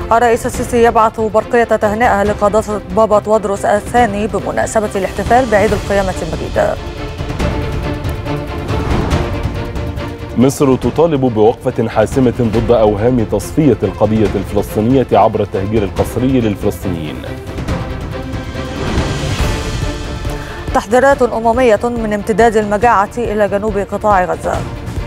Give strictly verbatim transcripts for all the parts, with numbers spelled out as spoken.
الرئيس السيسي يبعث برقية تهنئة لقداسة بابا توادرس الثاني بمناسبة الاحتفال بعيد القيامة المجيد. مصر تطالب بوقفة حاسمة ضد أوهام تصفية القضية الفلسطينية عبر التهجير القسري للفلسطينيين. تحذيرات أممية من امتداد المجاعة إلى جنوب قطاع غزة.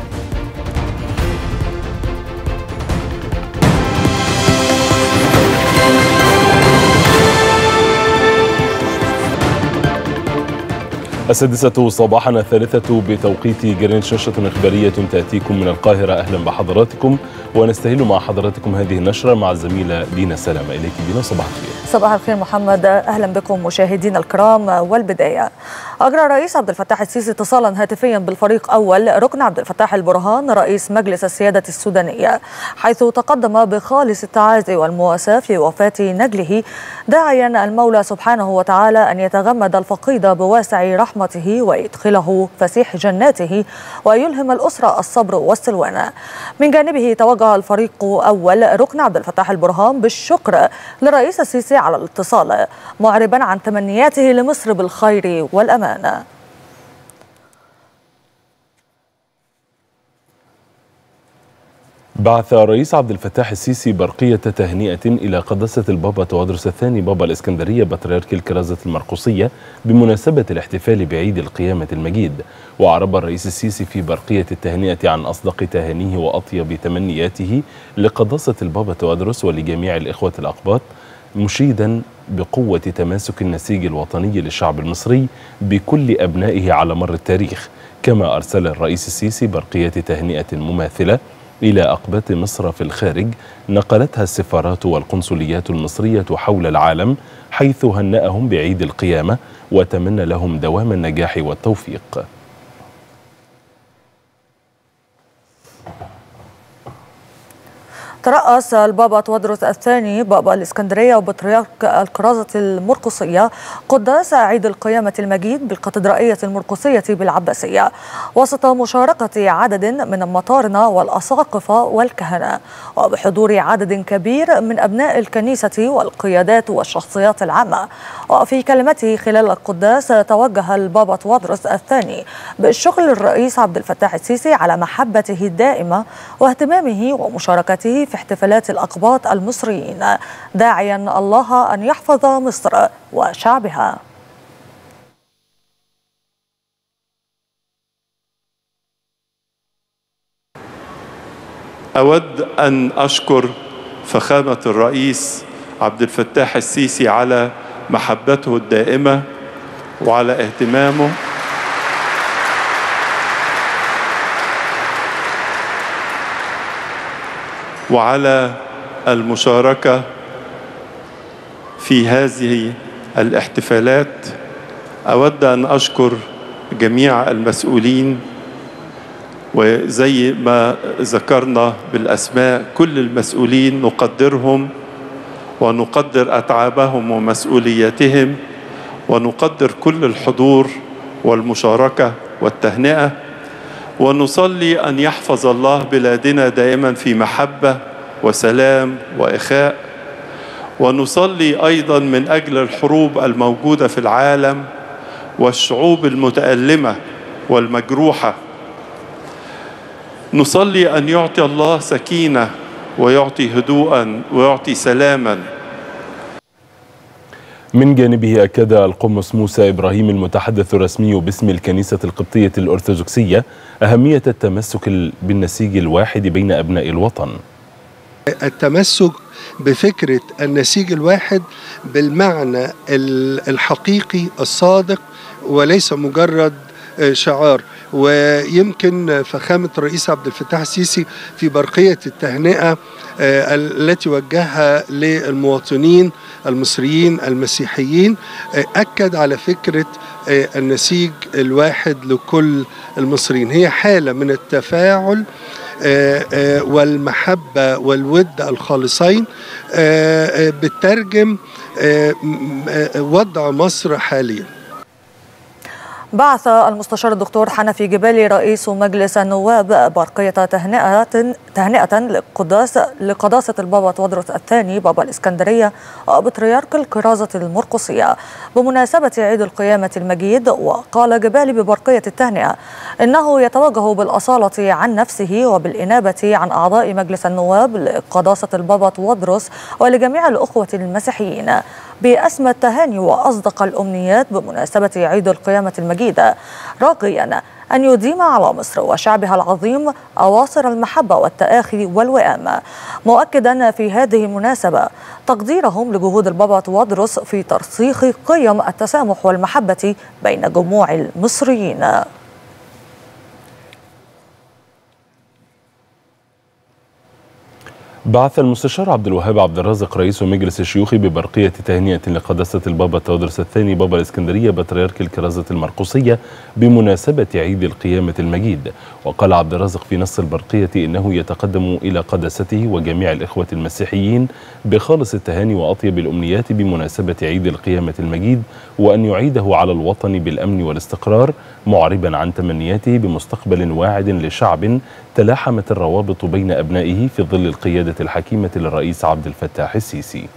السادسة صباحا الثالثة بتوقيت جرينتش، نشرة إخبارية تأتيكم من القاهرة. أهلا بحضراتكم، ونستهل مع حضراتكم هذه النشرة مع الزميلة دينا سلامة. إليك دينا، صباح الخير. صباح الخير محمد، أهلا بكم مشاهدينا الكرام. والبداية، أجرى الرئيس عبد الفتاح السيسي اتصالا هاتفيا بالفريق أول ركن عبد الفتاح البرهان رئيس مجلس السيادة السودانية، حيث تقدم بخالص التعازي والمواساة في وفاة نجله، داعيا المولى سبحانه وتعالى أن يتغمد الفقيد بواسع رحمته ويدخله فسيح جناته ويلهم الأسرة الصبر والسلوان. من جانبه توجه الفريق أول ركن عبد الفتاح البرهان بالشكر للرئيس السيسي على الاتصال، معربا عن تمنياته لمصر بالخير والأمان. بعث الرئيس عبد الفتاح السيسي برقية تهنئة إلى قداسة البابا توادرس الثاني بابا الإسكندرية بطريرك الكرازة المرقسية بمناسبة الاحتفال بعيد القيامة المجيد. وأعرب الرئيس السيسي في برقية التهنئة عن أصدق تهانيه وأطيب تمنياته لقداسة البابا توادرس ولجميع الإخوة الأقباط، مشيدا بقوة تماسك النسيج الوطني للشعب المصري بكل أبنائه على مر التاريخ. كما أرسل الرئيس السيسي برقية تهنئة مماثلة إلى أقباط مصر في الخارج نقلتها السفارات والقنصليات المصرية حول العالم، حيث هنأهم بعيد القيامة وتمنى لهم دوام النجاح والتوفيق. ترأس البابا توادرس الثاني بابا الإسكندرية وبطريرك الكرازة المرقسية قداس عيد القيامة المجيد بالكاتدرائية المرقسية بالعباسية، وسط مشاركة عدد من المطارنة والأساقفة والكهنة، وبحضور عدد كبير من أبناء الكنيسة والقيادات والشخصيات العامة. وفي كلمته خلال القداس توجه البابا توادرس الثاني بالشكر للرئيس عبد الفتاح السيسي على محبته الدائمة واهتمامه ومشاركته في احتفالات الأقباط المصريين، داعيا الله أن يحفظ مصر وشعبها. أود أن أشكر فخامة الرئيس عبد الفتاح السيسي على محبته الدائمة وعلى اهتمامه وعلى المشاركة في هذه الاحتفالات. أود أن أشكر جميع المسؤولين، وزي ما ذكرنا بالأسماء كل المسؤولين نقدرهم ونقدر أتعابهم ومسؤولياتهم، ونقدر كل الحضور والمشاركة والتهنئة، ونصلي أن يحفظ الله بلادنا دائما في محبة وسلام وإخاء، ونصلي أيضا من أجل الحروب الموجودة في العالم والشعوب المتألمة والمجروحة. نصلي أن يعطي الله سكينة ويعطي هدوءا ويعطي سلاما. من جانبه أكد القمص موسى إبراهيم المتحدث الرسمي باسم الكنيسة القبطية الأرثوذكسية أهمية التمسك بالنسيج الواحد بين أبناء الوطن. التمسك بفكرة النسيج الواحد بالمعنى الحقيقي الصادق وليس مجرد شعار. ويمكن فخامة الرئيس عبد الفتاح السيسي في برقية التهنئة التي وجهها للمواطنين المصريين المسيحيين أكد على فكرة النسيج الواحد لكل المصريين. هي حالة من التفاعل والمحبة والود الخالصين بترجم وضع مصر حاليا. بعث المستشار الدكتور حنفي جبالي رئيس مجلس النواب برقية تهنئة تهنئة لقداسة لقداسة البابا تودروس الثاني بابا الإسكندرية بطريرك الكرازة المرقسية بمناسبة عيد القيامة المجيد. وقال جبالي ببرقية التهنئة إنه يتوجه بالأصالة عن نفسه وبالإنابة عن أعضاء مجلس النواب لقداسة البابا تودروس ولجميع الأخوة المسيحيين بأسمى التهاني وأصدق الأمنيات بمناسبة عيد القيامة المجيدة، راقيا أن يديم على مصر وشعبها العظيم أواصر المحبة والتآخي والوئام، مؤكدا في هذه المناسبة تقديرهم لجهود البابا تودروس في ترسيخ قيم التسامح والمحبة بين جموع المصريين. بعث المستشار عبد الوهاب عبد الرازق رئيس مجلس الشيوخ ببرقية تهنئة لقداسة البابا تودروس الثاني بابا الإسكندرية بطريرك الكرازة المرقسية بمناسبة عيد القيامة المجيد. وقال عبد الرازق في نص البرقية إنه يتقدم إلى قداسته وجميع الإخوة المسيحيين بخالص التهاني وأطيب الأمنيات بمناسبة عيد القيامة المجيد، وأن يعيده على الوطن بالأمن والاستقرار، معربا عن تمنياته بمستقبل واعد لشعب تلاحمت الروابط بين أبنائه في ظل القيادة الحكيمة للرئيس عبد الفتاح السيسي.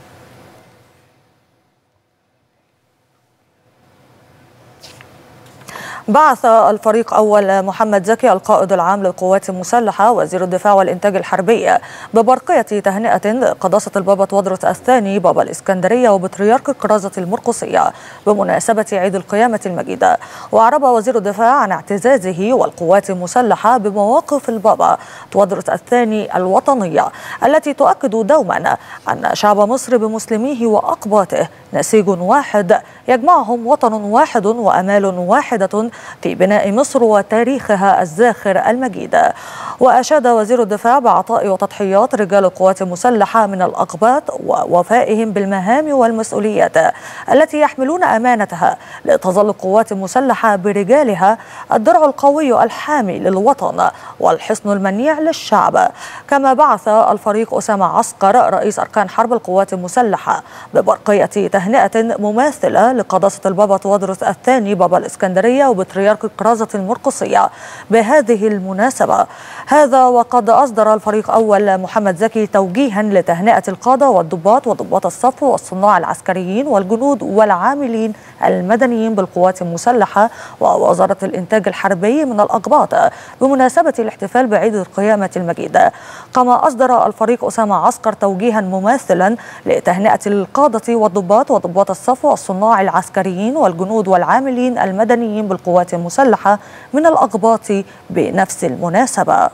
بعث الفريق أول محمد زكي القائد العام للقوات المسلحة وزير الدفاع والإنتاج الحربي ببرقية تهنئة قداسة البابا تودروس الثاني بابا الإسكندرية وبطريرك الكرازة المرقسية بمناسبة عيد القيامة المجيدة. وأعرب وزير الدفاع عن اعتزازه والقوات المسلحة بمواقف البابا تودروس الثاني الوطنية التي تؤكد دوما أن شعب مصر بمسلميه وأقباطه نسيج واحد يجمعهم وطن واحد وأمال واحدة في بناء مصر وتاريخها الزاخر المجيد. وأشاد وزير الدفاع بعطاء وتضحيات رجال القوات المسلحة من الأقباط ووفائهم بالمهام والمسؤوليات التي يحملون أمانتها لتظل القوات المسلحة برجالها الدرع القوي الحامي للوطن والحصن المنيع للشعب. كما بعث الفريق أسامة عسكر رئيس أركان حرب القوات المسلحة ببرقية تهنئة مماثلة لقداسة البابا تودروس الثاني بابا الإسكندرية وبطريرك الكرازة المرقسية بهذه المناسبة. هذا وقد أصدر الفريق أول محمد زكي توجيها لتهنئة القادة والضباط وضباط الصف والصناع العسكريين والجنود والعاملين المدنيين بالقوات المسلحة ووزارة الإنتاج الحربي من الأقباط بمناسبة الاحتفال بعيد القيامة المجيدة. كما أصدر الفريق أسامة عسكر توجيها مماثلا لتهنئة القادة والضباط وضباط الصف والصناع العسكريين والجنود والعاملين المدنيين بالقوات المسلحة من الأقباط بنفس المناسبة.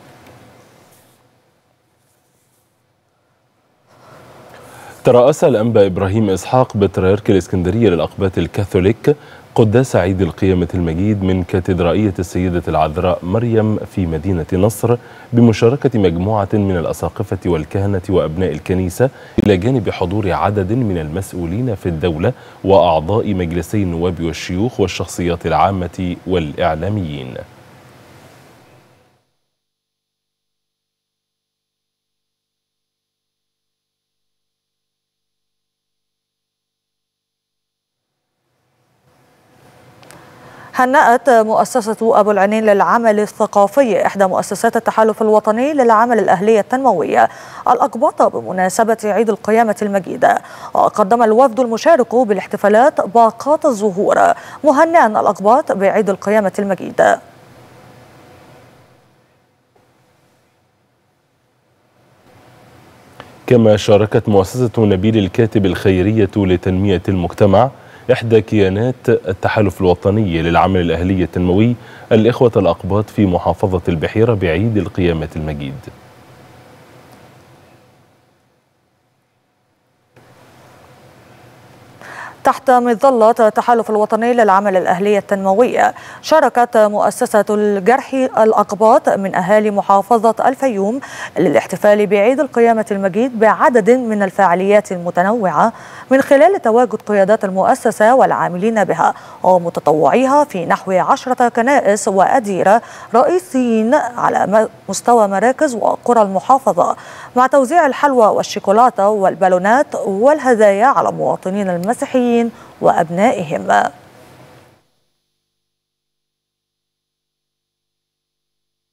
ترأس الأنبا إبراهيم إسحاق بطريرك الإسكندرية للأقباط الكاثوليك قداس عيد القيامة المجيد من كاتدرائية السيدة العذراء مريم في مدينة نصر بمشاركة مجموعة من الأساقفة والكهنة وأبناء الكنيسة إلى جانب حضور عدد من المسؤولين في الدولة وأعضاء مجلسي النواب والشيوخ والشخصيات العامة والإعلاميين. هنأت مؤسسة أبو العينين للعمل الثقافي إحدى مؤسسات التحالف الوطني للعمل الأهلية التنموية الأقباط بمناسبة عيد القيامة المجيدة. وقدم الوفد المشارك بالاحتفالات باقات الزهور مهنئا الأقباط بعيد القيامة المجيدة. كما شاركت مؤسسة نبيل الكاتب الخيرية لتنمية المجتمع إحدى كيانات التحالف الوطني للعمل الأهلي التنموي الإخوة الأقباط في محافظة البحيرة بعيد القيامة المجيد. تحت مظلة التحالف الوطني للعمل الأهلي التنموية شاركت مؤسسة الجرح الأقباط من أهالي محافظة الفيوم للاحتفال بعيد القيامة المجيد بعدد من الفعاليات المتنوعة من خلال تواجد قيادات المؤسسة والعاملين بها ومتطوعيها في نحو عشرة كنائس وأديرة رئيسيين على مستوى مراكز وقرى المحافظة، مع توزيع الحلوى والشوكولاتة والبالونات والهدايا على مواطنين المسيحيين وأبنائهم.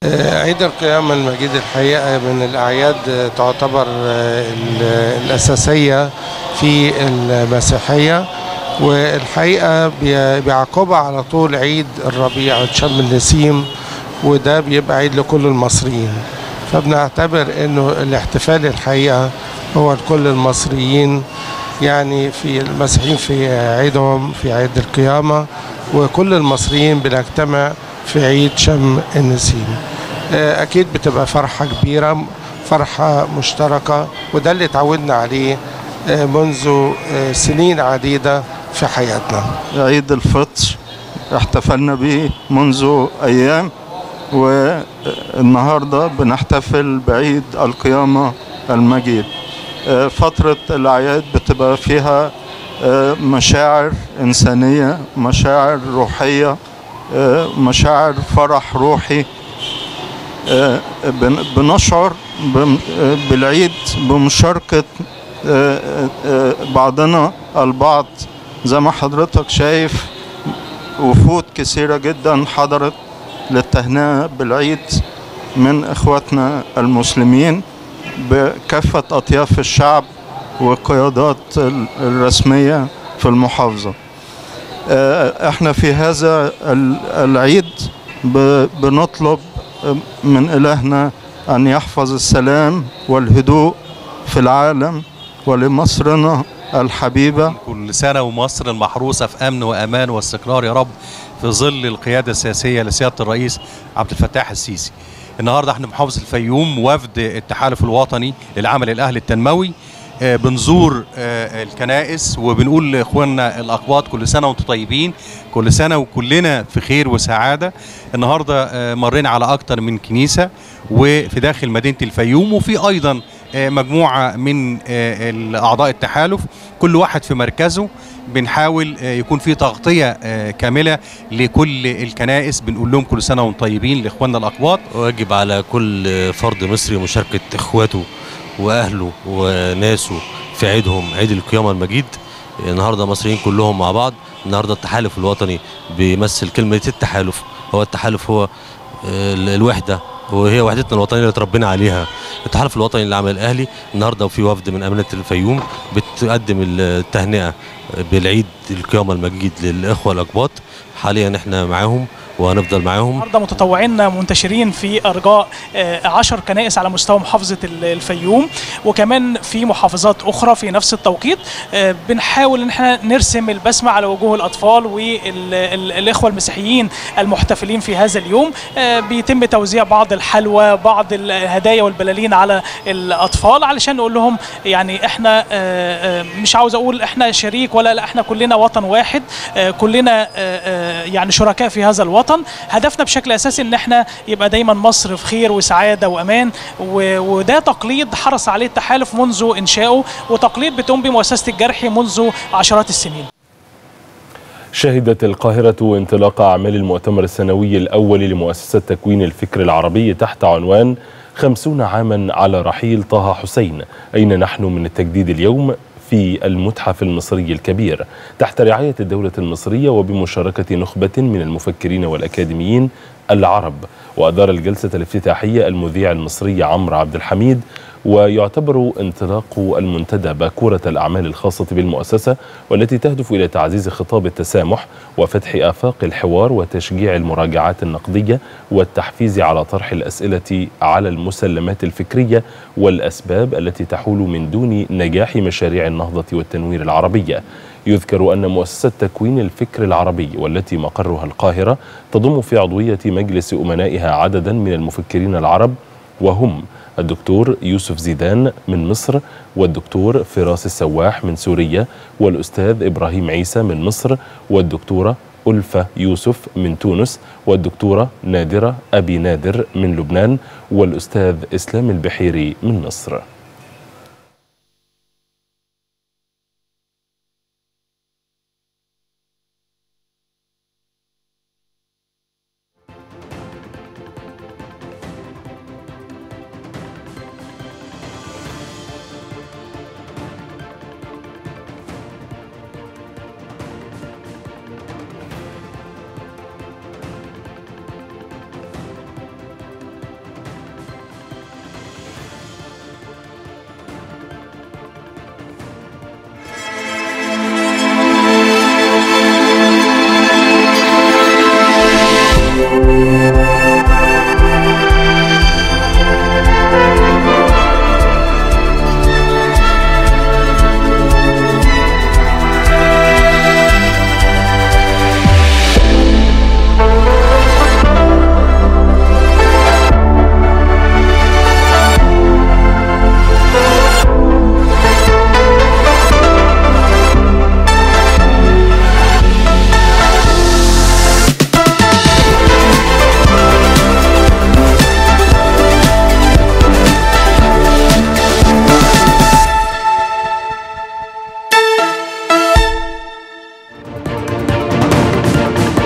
عيد القيامة المجيد الحقيقة من الأعياد تعتبر الأساسية في المسيحية، والحقيقة بيعقبها على طول عيد الربيع شم النسيم، وده بيبقى عيد لكل المصريين. فبنعتبر انه الاحتفال الحقيقة هو لكل المصريين، يعني في المسيحيين في عيدهم في عيد القيامة، وكل المصريين بنجتمع في عيد شم النسيم. أكيد بتبقى فرحة كبيرة، فرحة مشتركة، وده اللي تعودنا عليه منذ سنين عديدة في حياتنا. عيد الفطر احتفلنا به منذ أيام، والنهاردة بنحتفل بعيد القيامة المجيد. فترة الأعياد بتبقى فيها مشاعر إنسانية، مشاعر روحية، مشاعر فرح روحي. بنشعر بالعيد بمشاركة بعضنا البعض. زي ما حضرتك شايف وفود كثيرة جدا حضرت للتهنئة بالعيد من إخواتنا المسلمين بكافة أطياف الشعب والقيادات الرسمية في المحافظة. احنا في هذا العيد بنطلب من إلهنا أن يحفظ السلام والهدوء في العالم ولمصرنا الحبيبة. كل سنة ومصر المحروسة في أمن وأمان واستقرار يا رب، في ظل القيادة السياسية لسيادة الرئيس عبد الفتاح السيسي. النهاردة احنا محافظة الفيوم وفد التحالف الوطني للعمل الأهلي التنموي، بنزور الكنائس وبنقول لاخواننا الاقباط كل سنه وانتم طيبين، كل سنه وكلنا في خير وسعاده. النهارده مرينا على اكتر من كنيسه وفي داخل مدينه الفيوم، وفي ايضا مجموعه من اعضاء التحالف كل واحد في مركزه بنحاول يكون في تغطيه كامله لكل الكنائس. بنقول لهم كل سنه وانتم طيبين لاخواننا الاقباط. واجب على كل فرد مصري مشاركه اخواته واهله وناسه في عيدهم، عيد القيامه المجيد. النهارده مصريين كلهم مع بعض. النهارده التحالف الوطني بيمثل كلمه التحالف، هو التحالف هو الوحده، وهي وحدتنا الوطنيه اللي اتربينا عليها. التحالف الوطني للعمل الاهلي النهارده وفي وفد من امانه الفيوم بتقدم التهنئه بالعيد القيامه المجيد للاخوه الاقباط. حاليا احنا معاهم وهنفضل معاهم. النهارده متطوعين منتشرين في ارجاء عشر كنائس على مستوى محافظه الفيوم، وكمان في محافظات اخرى في نفس التوقيت. بنحاول ان احنا نرسم البسمه على وجوه الاطفال والاخوه المسيحيين المحتفلين في هذا اليوم. بيتم توزيع بعض الحلوى، بعض الهدايا والبلالين على الاطفال، علشان نقول لهم يعني احنا مش عاوز اقول احنا شريك ولا لا، احنا كلنا وطن واحد، كلنا يعني شركاء في هذا الوطن. هدفنا بشكل اساسي ان احنا يبقى دايما مصر في خير وسعاده وامان، وده تقليد حرص عليه التحالف منذ انشائه، وتقليد بتقوم بمؤسسه الجرحي منذ عشرات السنين. شهدت القاهرة انطلاق أعمال المؤتمر السنوي الأول لمؤسسة تكوين الفكر العربي تحت عنوان خمسون عاما على رحيل طه حسين، أين نحن من التجديد اليوم؟ في المتحف المصري الكبير تحت رعاية الدولة المصرية وبمشاركة نخبة من المفكرين والأكاديميين العرب. وأدار الجلسة الافتتاحية المذيع المصري عمرو عبد الحميد. ويعتبر انطلاق المنتدى باكورة الأعمال الخاصة بالمؤسسة، والتي تهدف إلى تعزيز خطاب التسامح وفتح آفاق الحوار وتشجيع المراجعات النقدية والتحفيز على طرح الأسئلة على المسلمات الفكرية والأسباب التي تحول من دون نجاح مشاريع النهضة والتنوير العربية. يذكر أن مؤسسة تكوين الفكر العربي والتي مقرها القاهرة تضم في عضوية مجلس أمنائها عددا من المفكرين العرب، وهم الدكتور يوسف زيدان من مصر، والدكتور فراس السواح من سوريا، والأستاذ إبراهيم عيسى من مصر، والدكتورة ألفة يوسف من تونس، والدكتورة نادرة أبي نادر من لبنان، والأستاذ إسلام البحيري من مصر.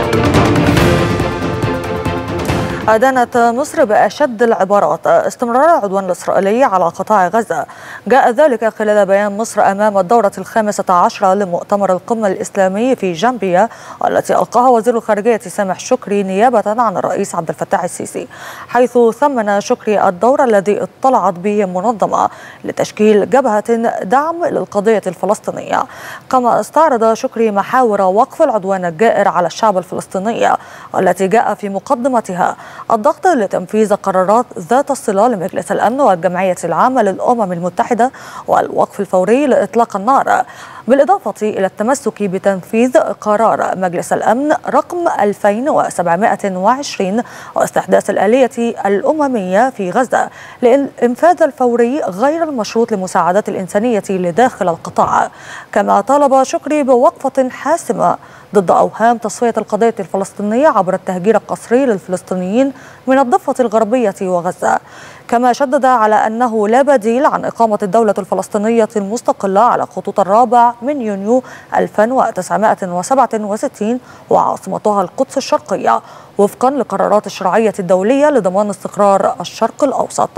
أدانت مصر بأشد العبارات استمرار العدوان الإسرائيلي على قطاع غزة. جاء ذلك خلال بيان مصر أمام الدورة الخامسة عشرة لمؤتمر القمة الإسلامي في جامبيا التي ألقاها وزير الخارجية سامح شكري نيابة عن الرئيس عبد الفتاح السيسي، حيث ثمن شكري الدور الذي اطلعت به منظمة لتشكيل جبهة دعم للقضية الفلسطينية. كما استعرض شكري محاور وقف العدوان الجائر على الشعب الفلسطيني والتي جاء في مقدمتها الضغط لتنفيذ قرارات ذات الصلة لمجلس الأمن والجمعية العامة للأمم المتحدة والوقف الفوري لإطلاق النار، بالإضافة إلى التمسك بتنفيذ قرار مجلس الأمن رقم ألفين وسبعمائة وعشرين واستحداث الآلية الأممية في غزة للإنفاذ الفوري غير المشروط لمساعدات الإنسانية لداخل القطاع. كما طالب شكري بوقفة حاسمة ضد أوهام تصفية القضية الفلسطينية عبر التهجير القسري للفلسطينيين من الضفة الغربية وغزة. كما شدد على أنه لا بديل عن إقامة الدولة الفلسطينية المستقلة على خطوط الرابع من يونيو ألف وتسعمائة وسبعة وستين وعاصمتها القدس الشرقية وفقا لقرارات الشرعية الدولية لضمان استقرار الشرق الأوسط.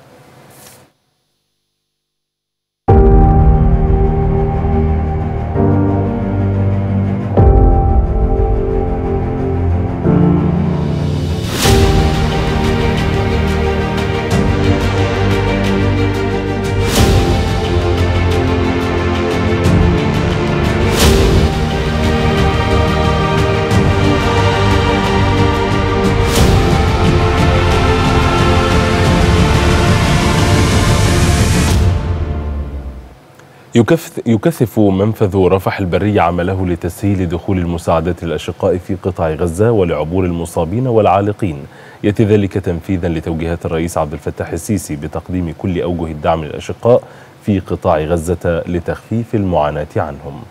يكثف منفذ رفح البري عمله لتسهيل دخول المساعدات للأشقاء في قطاع غزة ولعبور المصابين والعالقين، يأتي ذلك تنفيذا لتوجيهات الرئيس عبد الفتاح السيسي بتقديم كل أوجه الدعم للأشقاء في قطاع غزة لتخفيف المعاناة عنهم.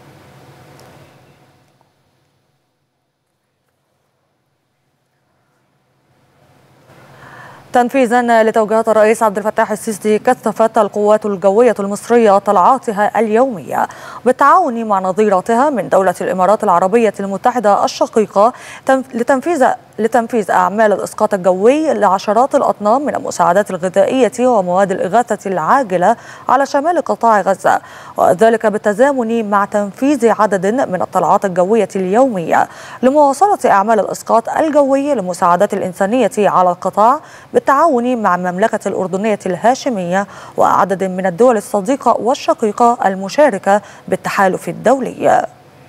تنفيذا لتوجيهات الرئيس عبد الفتاح السيسي كثفت القوات الجوية المصرية طلعاتها اليومية بالتعاون مع نظيرتها من دولة الإمارات العربية المتحدة الشقيقة لتنفيذ لتنفيذ أعمال الإسقاط الجوي لعشرات الأطنان من المساعدات الغذائية ومواد الإغاثة العاجلة على شمال قطاع غزة، وذلك بالتزامن مع تنفيذ عدد من الطلعات الجوية اليومية لمواصلة أعمال الإسقاط الجوي للمساعدات الإنسانية على القطاع بالتعاون مع المملكة الأردنية الهاشمية وعدد من الدول الصديقة والشقيقة المشاركة بالتحالف الدولي.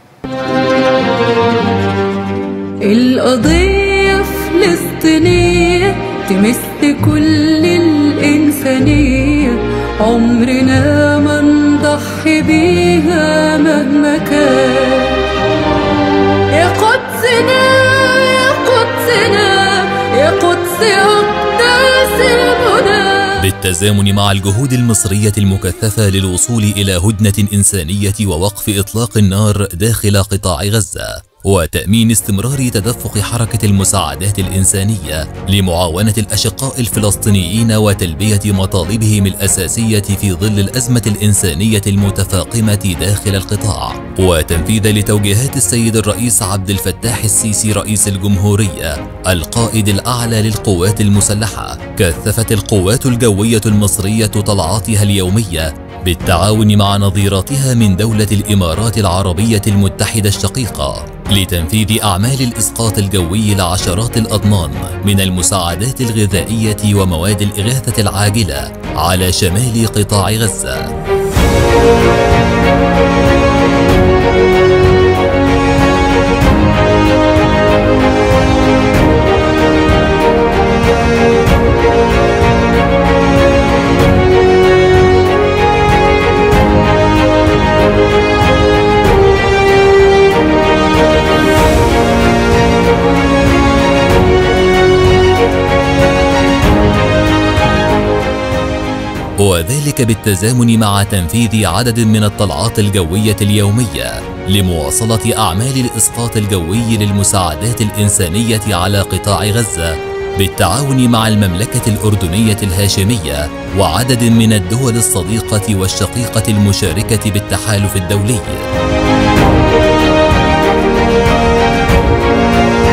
القضية فلسطينية تمس كل الإنسانية، عمرنا ما نضحي بيها مهما كان. يا قدسنا يا قدسنا يا قدس أقداس المنى. بالتزامن مع الجهود المصرية المكثفة للوصول إلى هدنة إنسانية ووقف إطلاق النار داخل قطاع غزة وتأمين استمرار تدفق حركة المساعدات الإنسانية لمعاونة الأشقاء الفلسطينيين وتلبية مطالبهم الأساسية في ظل الأزمة الإنسانية المتفاقمة داخل القطاع، وتنفيذ لتوجيهات السيد الرئيس عبد الفتاح السيسي رئيس الجمهورية القائد الأعلى للقوات المسلحة، كثفت القوات الجوية المصرية طلعاتها اليومية بالتعاون مع نظيراتها من دولة الإمارات العربية المتحدة الشقيقة لتنفيذ أعمال الإسقاط الجوي لعشرات الأطنان من المساعدات الغذائية ومواد الإغاثة العاجلة على شمال قطاع غزة. وذلك بالتزامن مع تنفيذ عدد من الطلعات الجوية اليومية لمواصلة أعمال الإسقاط الجوي للمساعدات الإنسانية على قطاع غزة بالتعاون مع المملكة الأردنية الهاشمية وعدد من الدول الصديقة والشقيقة المشاركة بالتحالف الدولي.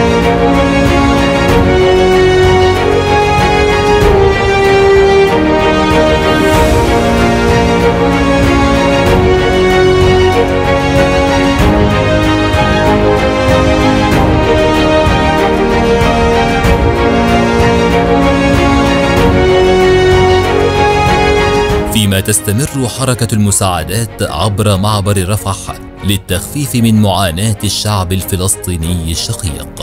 كما تستمر حركة المساعدات عبر معبر رفح للتخفيف من معاناة الشعب الفلسطيني الشقيق.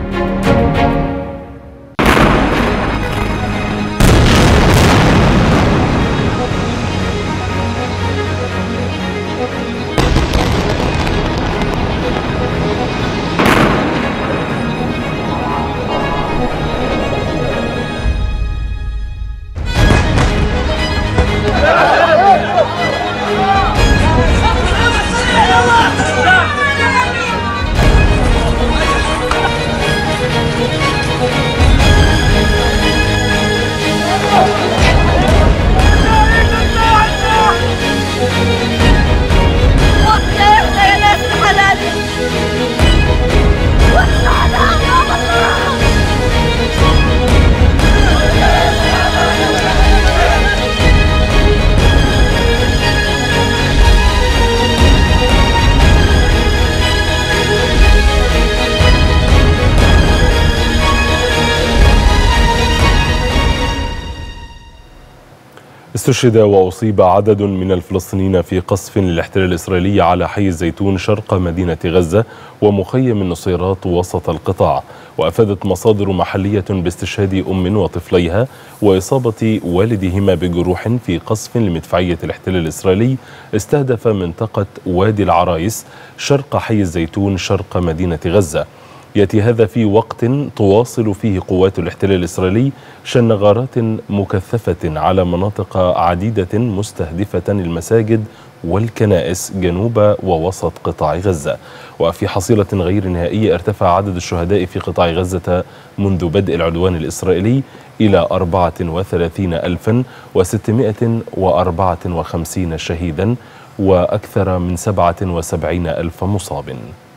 استشهد وأصيب عدد من الفلسطينيين في قصف للاحتلال الإسرائيلي على حي الزيتون شرق مدينة غزة ومخيم النصيرات وسط القطاع. وأفادت مصادر محلية باستشهاد أم وطفليها وإصابة والدهما بجروح في قصف لمدفعية الاحتلال الإسرائيلي استهدف منطقة وادي العرايس شرق حي الزيتون شرق مدينة غزة. يأتي هذا في وقت تواصل فيه قوات الاحتلال الإسرائيلي شن غارات مكثفة على مناطق عديدة مستهدفة المساجد والكنائس جنوب ووسط قطاع غزة. وفي حصيلة غير نهائية ارتفع عدد الشهداء في قطاع غزة منذ بدء العدوان الإسرائيلي إلى أربعة وثلاثين ألفا وستمائة وأربعة وخمسين شهيدا وأكثر من سبعة وسبعين ألف مصاب.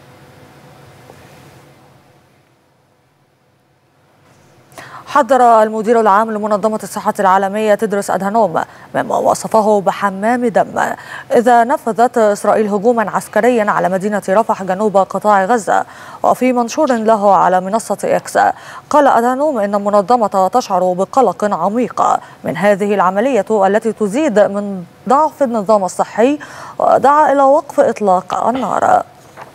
حذر المدير العام لمنظمة الصحة العالمية تدرس أدهانوم مما وصفه بحمام دم إذا نفذت إسرائيل هجوما عسكريا على مدينة رفح جنوب قطاع غزة. وفي منشور له على منصة إكس قال أدهانوم إن المنظمة تشعر بقلق عميق من هذه العملية التي تزيد من ضعف النظام الصحي، ودعا إلى وقف إطلاق النار.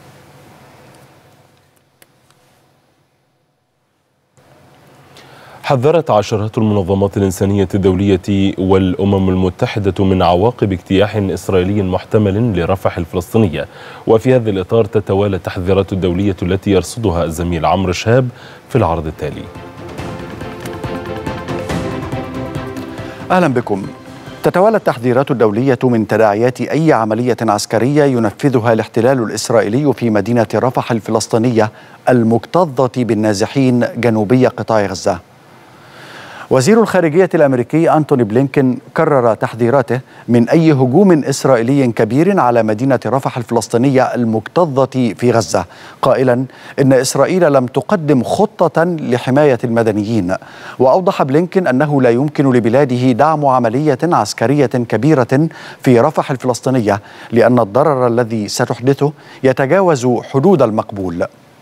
حذرت عشرات المنظمات الإنسانية الدولية والأمم المتحدة من عواقب اجتياح إسرائيلي محتمل لرفح الفلسطينية. وفي هذا الإطار تتوالى التحذيرات الدولية التي يرصدها الزميل عمرو شهاب في العرض التالي. أهلا بكم. تتوالى التحذيرات الدولية من تداعيات أي عملية عسكرية ينفذها الاحتلال الإسرائيلي في مدينة رفح الفلسطينية المكتظة بالنازحين جنوبي قطاع غزة. وزير الخارجية الأمريكي أنتوني بلينكن كرر تحذيراته من أي هجوم إسرائيلي كبير على مدينة رفح الفلسطينية المكتظة في غزة، قائلا إن إسرائيل لم تقدم خطة لحماية المدنيين. وأوضح بلينكن أنه لا يمكن لبلاده دعم عملية عسكرية كبيرة في رفح الفلسطينية لأن الضرر الذي ستحدثه يتجاوز حدود المقبول.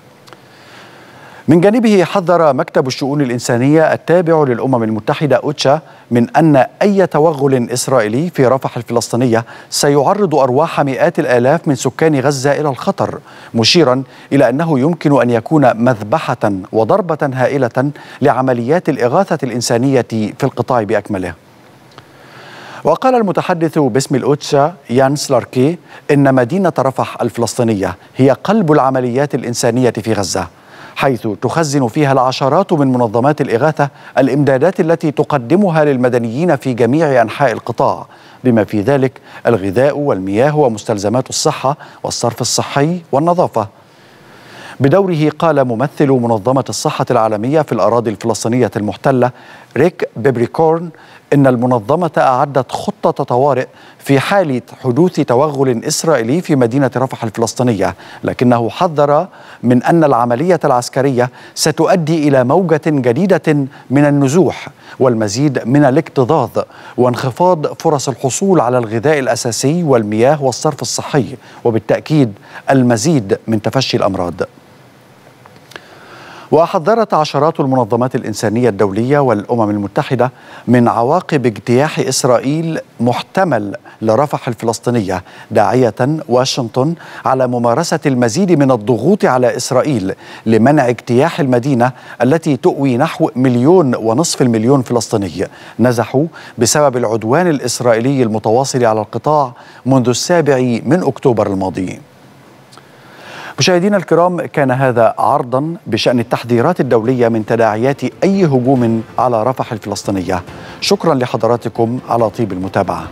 من جانبه حذر مكتب الشؤون الإنسانية التابع للأمم المتحدة أوتشا من أن أي توغل إسرائيلي في رفح الفلسطينية سيعرض أرواح مئات الآلاف من سكان غزة إلى الخطر، مشيرا إلى أنه يمكن أن يكون مذبحة وضربة هائلة لعمليات الإغاثة الإنسانية في القطاع بأكمله. وقال المتحدث باسم الأوتشا يانس لاركي إن مدينة رفح الفلسطينية هي قلب العمليات الإنسانية في غزة، حيث تخزن فيها العشرات من منظمات الإغاثة الإمدادات التي تقدمها للمدنيين في جميع أنحاء القطاع، بما في ذلك الغذاء والمياه ومستلزمات الصحة والصرف الصحي والنظافة. بدوره قال ممثل منظمة الصحة العالمية في الأراضي الفلسطينية المحتلة ريك بيبريكورن إن المنظمة أعدت خطة طوارئ في حالة حدوث توغل إسرائيلي في مدينة رفح الفلسطينية، لكنه حذر من أن العملية العسكرية ستؤدي إلى موجة جديدة من النزوح والمزيد من الاكتظاظ وانخفاض فرص الحصول على الغذاء الأساسي والمياه والصرف الصحي، وبالتأكيد المزيد من تفشي الأمراض. وحذرت عشرات المنظمات الإنسانية الدولية والأمم المتحدة من عواقب اجتياح إسرائيل محتمل لرفح الفلسطينية، داعية واشنطن على ممارسة المزيد من الضغوط على إسرائيل لمنع اجتياح المدينة التي تؤوي نحو مليون ونصف المليون فلسطيني نزحوا بسبب العدوان الإسرائيلي المتواصل على القطاع منذ السابع من أكتوبر الماضي. مشاهدينا الكرام، كان هذا عرضا بشأن التحذيرات الدولية من تداعيات أي هجوم على رفح الفلسطينية. شكرا لحضراتكم على طيب المتابعة.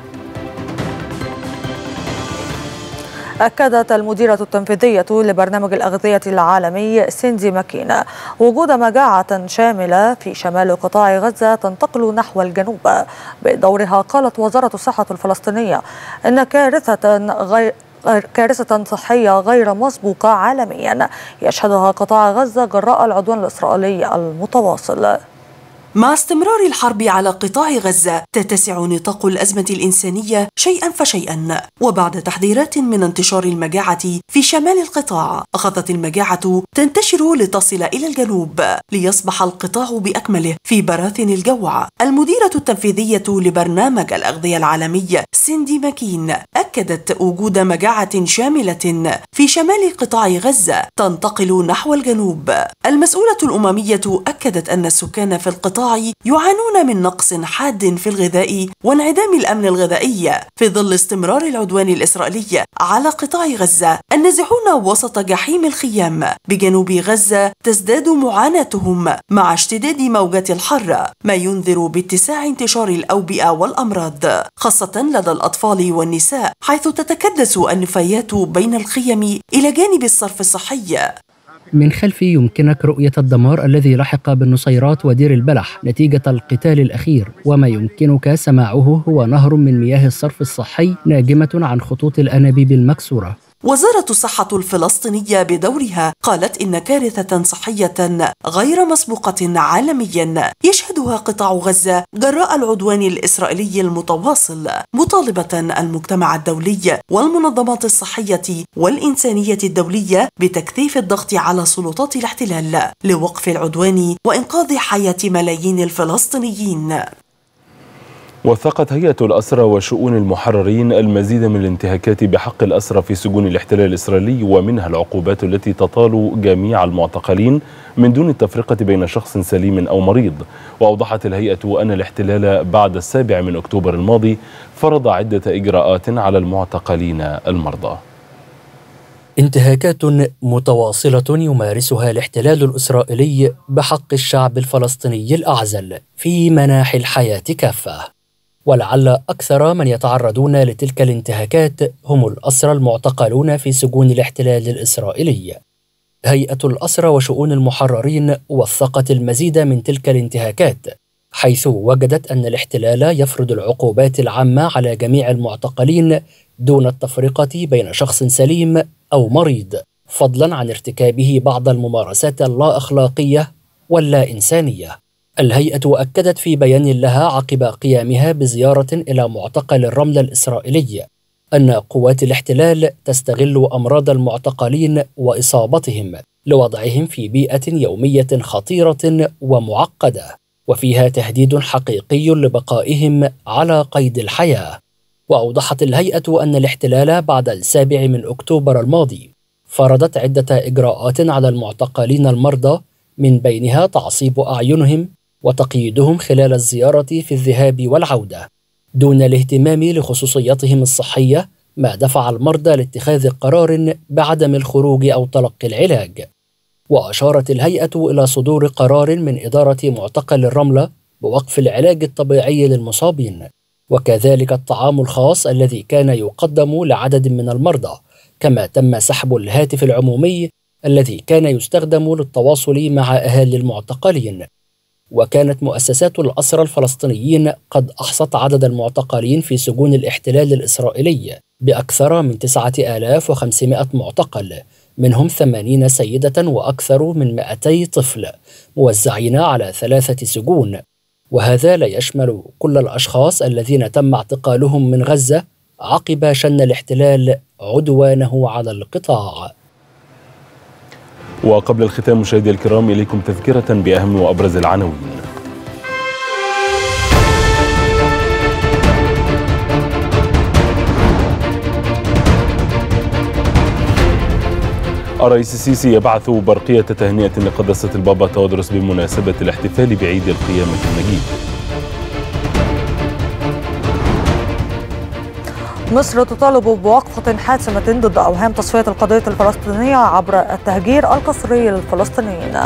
أكدت المديرة التنفيذية لبرنامج الأغذية العالمي سيندي ماكين وجود مجاعة شاملة في شمال قطاع غزة تنتقل نحو الجنوب. بدورها قالت وزارة الصحة الفلسطينية إن كارثة غير كارثة صحية غير مسبوقة عالميا يشهدها قطاع غزة جراء العدوان الإسرائيلي المتواصل. مع استمرار الحرب على قطاع غزة تتسع نطاق الأزمة الإنسانية شيئا فشيئا، وبعد تحذيرات من انتشار المجاعة في شمال القطاع أخذت المجاعة تنتشر لتصل إلى الجنوب ليصبح القطاع بأكمله في براثن الجوع. المديرة التنفيذية لبرنامج الأغذية العالمي سيندي ماكين أكدت وجود مجاعة شاملة في شمال قطاع غزة تنتقل نحو الجنوب. المسؤولة الأممية أكدت أن السكان في القطاع يعانون من نقص حاد في الغذاء وانعدام الأمن الغذائي في ظل استمرار العدوان الإسرائيلي على قطاع غزة. النازحون وسط جحيم الخيام بجنوب غزة تزداد معاناتهم مع اشتداد موجات الحر، ما ينذر باتساع انتشار الأوبئة والأمراض خاصة لدى الأطفال والنساء، حيث تتكدس النفايات بين الخيم إلى جانب الصرف الصحي. من خلفي يمكنك رؤية الدمار الذي لحق بالنصيرات ودير البلح نتيجة القتال الأخير، وما يمكنك سماعه هو نهر من مياه الصرف الصحي ناجمة عن خطوط الأنابيب المكسورة. وزارة الصحة الفلسطينية بدورها قالت إن كارثة صحية غير مسبوقة عالميا يشهدها قطاع غزة جراء العدوان الإسرائيلي المتواصل، مطالبة المجتمع الدولي والمنظمات الصحية والإنسانية الدولية بتكثيف الضغط على سلطات الاحتلال لوقف العدوان وإنقاذ حياة ملايين الفلسطينيين. وثقت هيئة الأسرى وشؤون المحررين المزيد من الانتهاكات بحق الأسرى في سجون الاحتلال الإسرائيلي، ومنها العقوبات التي تطال جميع المعتقلين من دون التفرقة بين شخص سليم أو مريض. وأوضحت الهيئة أن الاحتلال بعد السابع من أكتوبر الماضي فرض عدة إجراءات على المعتقلين المرضى. انتهاكات متواصلة يمارسها الاحتلال الإسرائيلي بحق الشعب الفلسطيني الأعزل في مناحي الحياة كافة. ولعل أكثر من يتعرضون لتلك الانتهاكات هم الأسرى المعتقلون في سجون الاحتلال الإسرائيلي. هيئة الأسرى وشؤون المحررين وثقت المزيد من تلك الانتهاكات، حيث وجدت أن الاحتلال يفرض العقوبات العامة على جميع المعتقلين دون التفرقة بين شخص سليم أو مريض، فضلا عن ارتكابه بعض الممارسات اللا أخلاقية واللا إنسانية. الهيئة أكدت في بيان لها عقب قيامها بزيارة إلى معتقل الرملة الإسرائيلي أن قوات الاحتلال تستغل أمراض المعتقلين وإصابتهم لوضعهم في بيئة يومية خطيرة ومعقدة، وفيها تهديد حقيقي لبقائهم على قيد الحياة. وأوضحت الهيئة أن الاحتلال بعد السابع من أكتوبر الماضي فرضت عدة إجراءات على المعتقلين المرضى، من بينها تعصيب أعينهم وتقييدهم خلال الزيارة في الذهاب والعودة دون الاهتمام لخصوصيتهم الصحية، ما دفع المرضى لاتخاذ قرار بعدم الخروج أو تلقي العلاج. وأشارت الهيئة إلى صدور قرار من إدارة معتقل الرملة بوقف العلاج الطبيعي للمصابين، وكذلك الطعام الخاص الذي كان يقدم لعدد من المرضى، كما تم سحب الهاتف العمومي الذي كان يستخدم للتواصل مع أهالي المعتقلين. وكانت مؤسسات الأسرى الفلسطينيين قد أحصت عدد المعتقلين في سجون الاحتلال الإسرائيلي بأكثر من تسعة آلاف وخمسمائة معتقل، منهم ثمانين سيدة وأكثر من مئتي طفل موزعين على ثلاثة سجون، وهذا لا يشمل كل الأشخاص الذين تم اعتقالهم من غزة عقب شن الاحتلال عدوانه على القطاع. وقبل الختام مشاهدي الكرام إليكم تذكرة بأهم وأبرز العناوين. الرئيس السيسي يبعث برقية تهنئة لقداسة البابا تودروس بمناسبة الاحتفال بعيد القيامة المجيد. مصر تطالب بوقفة حاسمة ضد أوهام تصفية القضية الفلسطينية عبر التهجير القسري للفلسطينيين.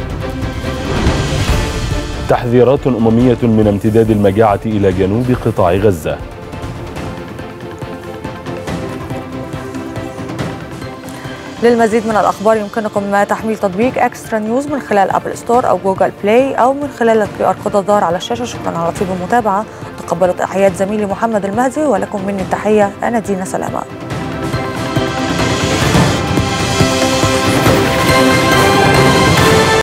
تحذيرات أممية من امتداد المجاعة إلى جنوب قطاع غزة. للمزيد من الأخبار يمكنكم تحميل تطبيق إكسترا نيوز من خلال أبل ستور أو جوجل بلاي أو من خلال الكيو آر كود الظاهر على الشاشة. شكرا على طيب المتابعة. تقبلت تحيات زميلي محمد المهدي ولكم مني التحية أنا دينا سلامة.